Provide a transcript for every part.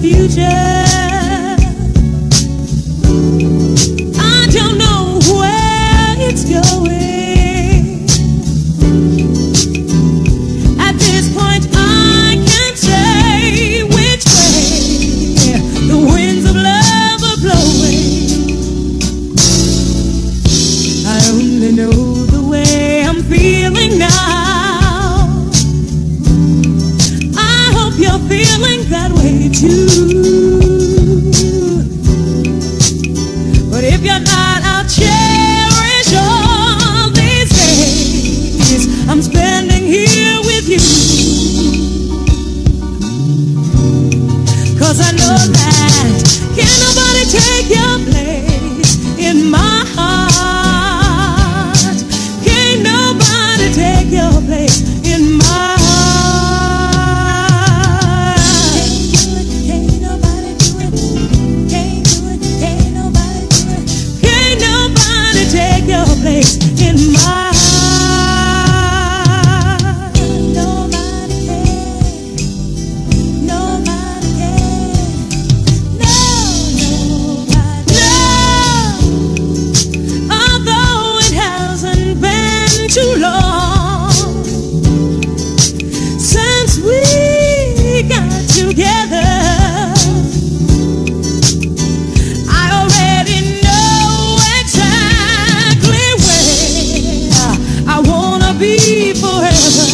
future. I don't know where it's going. At this point I can't say which way the winds of love are blowing. I only know the way I'm feeling now. I hope you're feeling that way too. But if you're not, I'll cherish all these days I'm spending here with you. 'Cause I know that can't nobody take your place in my heart. Can't nobody take your place in my heart. Can't nobody do it. Can't do it. Can't nobody do it. Can't nobody take your place in my heart. Nobody can. Nobody can. No, nobody. No. Although it hasn't been too long since we got together, I already know exactly where I wanna be forever.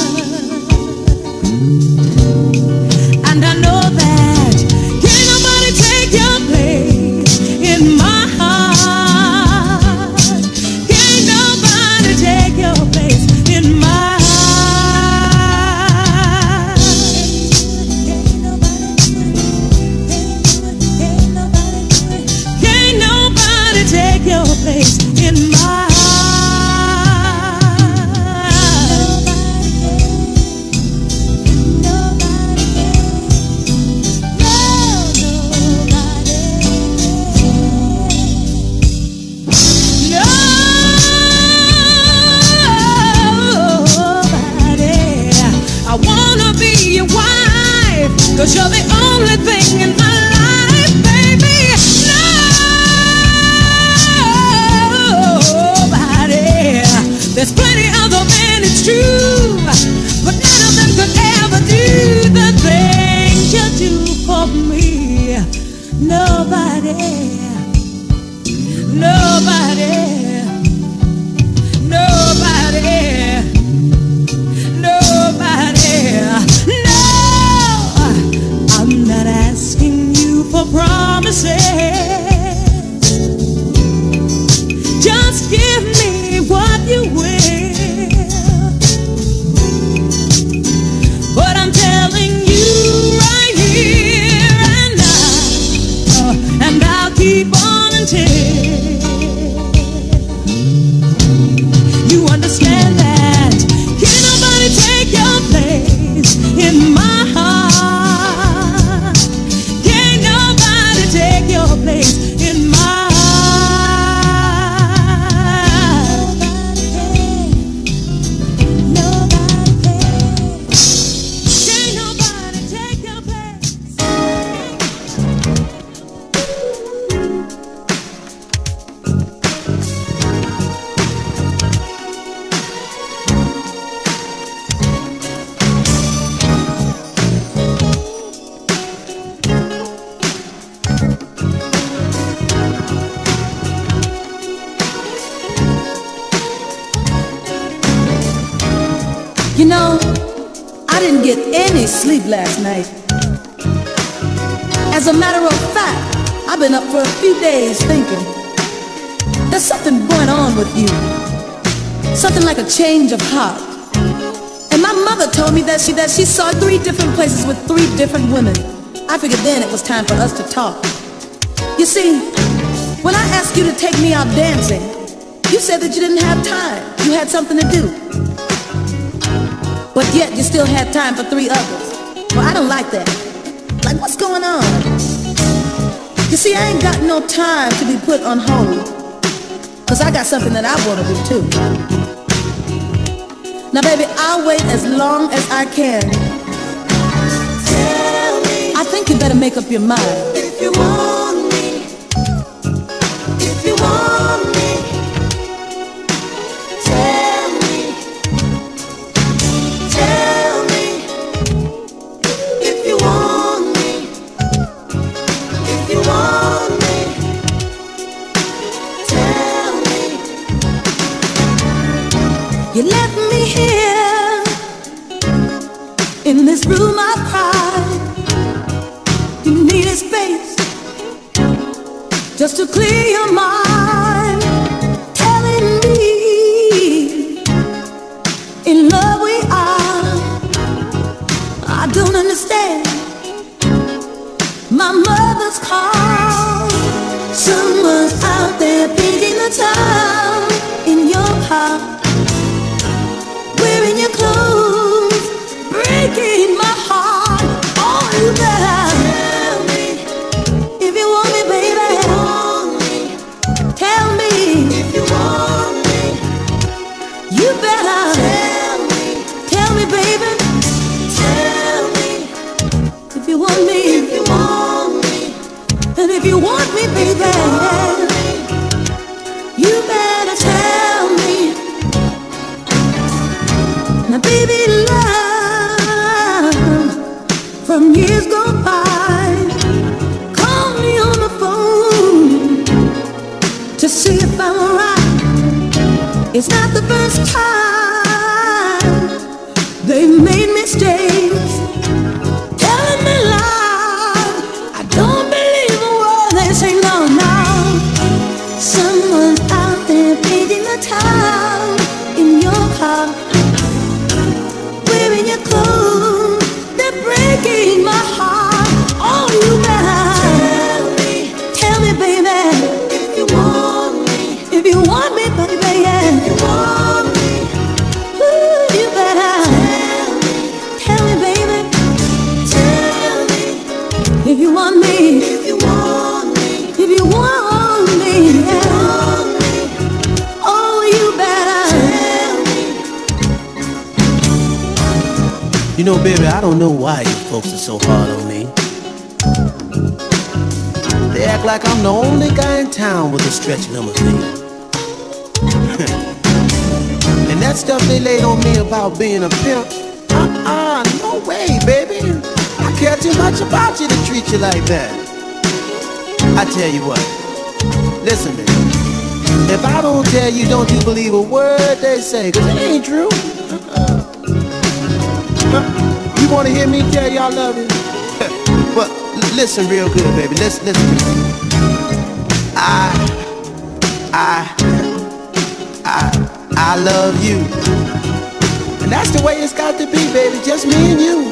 And I know that can't nobody take your place in my heart. Can't nobody take your place in my heart. Can't nobody do it. Can't nobody do it. Can't nobody take your place in my heart. Nobody. I wanna be your wife, 'cause you're the only thing in my life, baby. Nobody. There's plenty other men, it's true, but none of them could ever do the things you do for me. Nobody. Nobody. Nobody. Nobody. No, I'm not asking you for promises. Just give me what you will. But I'm telling you right here and now, and I'll keep on until you understand that can't nobody take your place in my heart. Can't nobody take your place in my heart. Nobody can. Can't nobody take your place. You know, I didn't get any sleep last night. As a matter of fact, I've been up for a few days thinking there's something going on with you. Something like a change of heart. And my mother told me that she saw 3 different places with 3 different women. I figured then it was time for us to talk. You see, when I asked you to take me out dancing, you said that you didn't have time. You had something to do. But yet you still had time for 3 others. Well, I don't like that. Like, what's going on? You see, I ain't got no time to be put on hold, 'cause I got something that I want to do too. Now baby, I'll wait as long as I can. Tell me. I think you better make up your mind. If you want me, if you want me, tell me, tell me. If you want me, if you want me, tell me. You left me here in this room. I cried. You needed space just to clear your mind, telling me in love we are. I don't understand my mother's call. Someone's out there painting the town in your car, wearing your clothes, breaking my heart. Oh, you better tell me if you want me, baby. Tell me If you want me, you better tell me, baby. tell me. If you want me, If you want me, and if you want me, baby, you better tell me. Now, baby, love from years gone by, call me on the phone to see if I'm alright. It's not the first time they've made mistakes, telling me lies. I don't believe a word they say. No, no. Someone's out there painting the town in your car, wearing your clothes, they're breaking my heart. Oh, you better tell me, baby. if you want me, If you want me, baby, yeah. you want me, Ooh, you better tell me, baby. tell me. If you want me, If you want me, if you want me, yeah. Oh, you better. You know, baby, I don't know why you folks are so hard on me. They act like I'm the only guy in town with a stretch limousine. And that stuff they laid on me about being a pimp, no way, baby. I care too much about you to treat you like that. I tell you what, listen, baby. If I don't tell you, don't you believe a word they say, 'cause it ain't true. You wanna hear me tell you I love you? Well, listen real good, baby. Listen. I love you. And that's the way it's got to be, baby. Just me and you.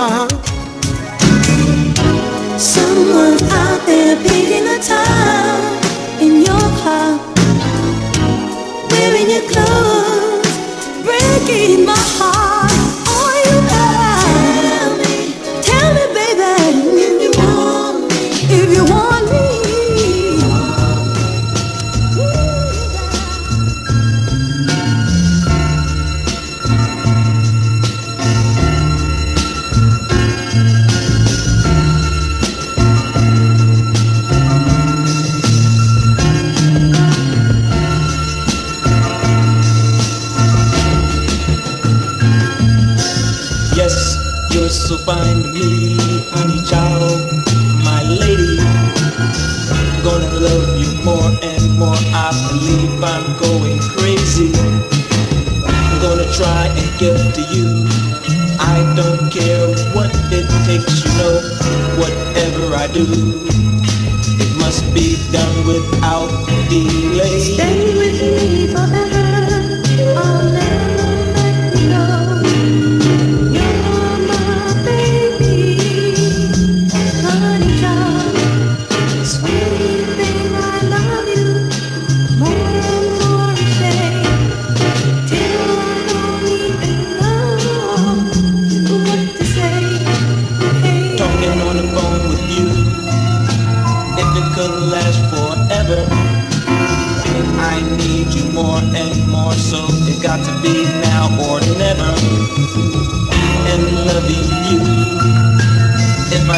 Someone's out there painting the town in your car, wearing your clothes, breaking my heart. Oh, you better tell me, baby. If you want me, if you want me. You're so fine to me, honey child, my lady. I'm gonna love you more and more. I believe I'm going crazy. I'm gonna try and give to you. I don't care what it takes, you know. Whatever I do, it must be done without delay. Stay with me forever. I'll never let you go. You're my baby, honey child, sweet thing. I love you more and more each day, till I don't even know what to say. Hey. Talking on the phone with you, if it could last forever. I need you more and more, so it got to be now or never. And loving you, if I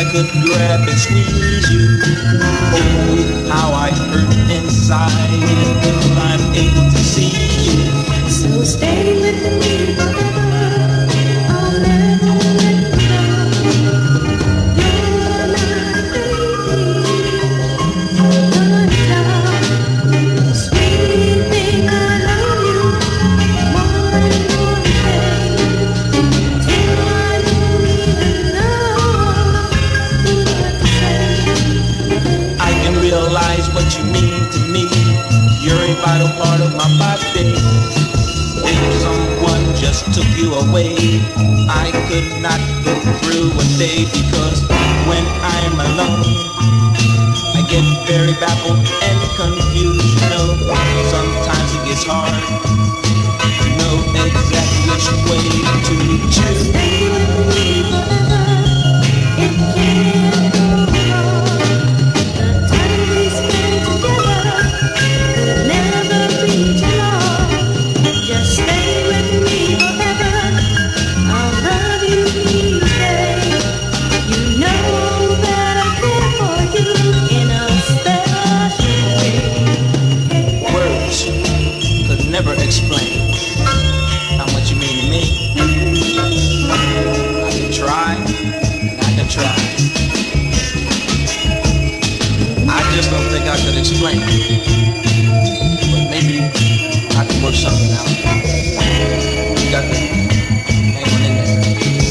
could grab and squeeze you. Oh, how I hurt inside if I'm able to see you. So stay with me forever. I'll never let you go. You're my baby, my child. Sweet thing, I love you more and more each day. Till I don't even know what to say. I can realize what you mean to me. You're a vital part of my body. If someone just took you away, I could not go through a day, because when I'm alone, I get very baffled and confused. You know, sometimes it gets hard to know exactly which way to choose. Stay with me forever. It can't go wrong. The time we spend together will never be too long. Just stay with me forever. I'll love you each day. You know that I care for you in a special way. Words could never explain how much you mean to me. I can try, and I can try. I just don't think I could explain. But maybe I can work something out. You got to hang on in there.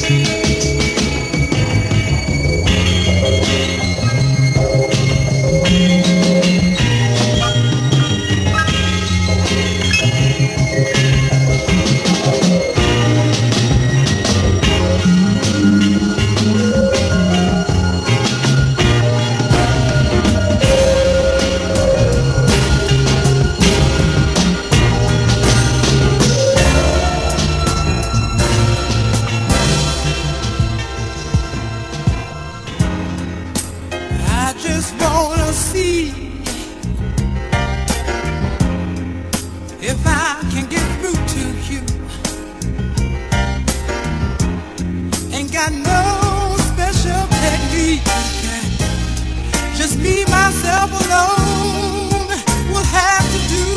I just wanna see if I can get through to you. Ain't got no special technique. Just me, myself alone will have to do.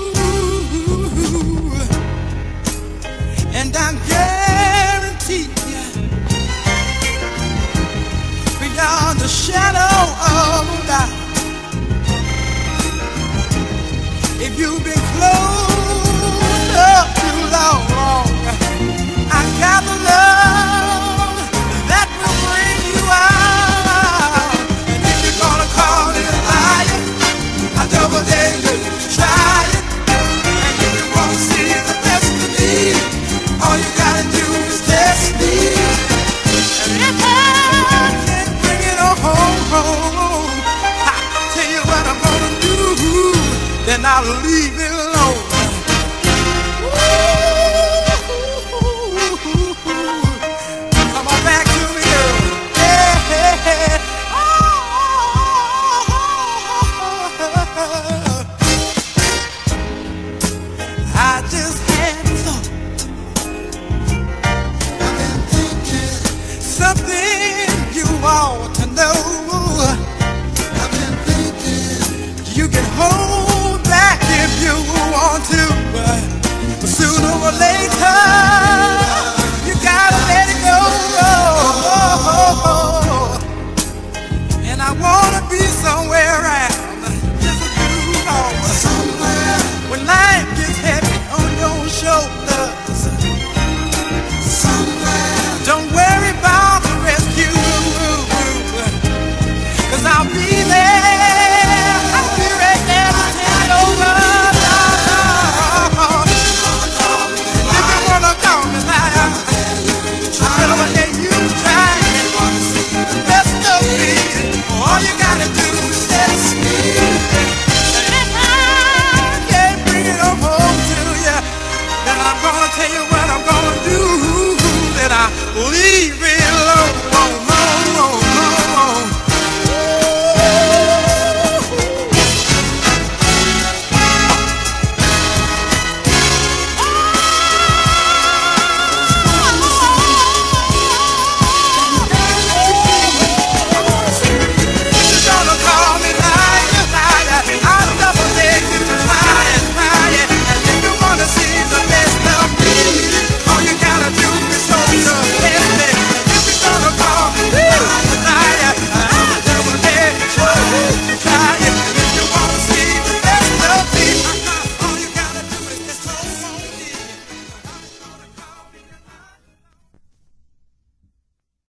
And I guarantee you, beyond the shadow of a doubt, if you've been close up too long, I got the love that will bring you out. And if you're gonna call it a liar, I double dare you to try it. And if you want to see the best of me, all you gotta do is test me. And if I can't bring it home, I tell you what I'm gonna do, then I'll leave it alone. Come on back to me, girl. Yeah. I just had thought, I've been thinking something you ought to know. I've been thinking you can hold back if you want to, but sooner or later you gotta let it go. And I wanna be somewhere around just a few hours, somewhere when life gets heavy on your shoulders. Somewhere, don't worry about the rescue, 'cause I'll be there. I'll be right there to take it over. If you wanna call me liar, I never let you try the best of me. All you gotta do is test me. And if I can't bring it home to you, then I'm gonna tell you what I'm gonna do. Then I leave it.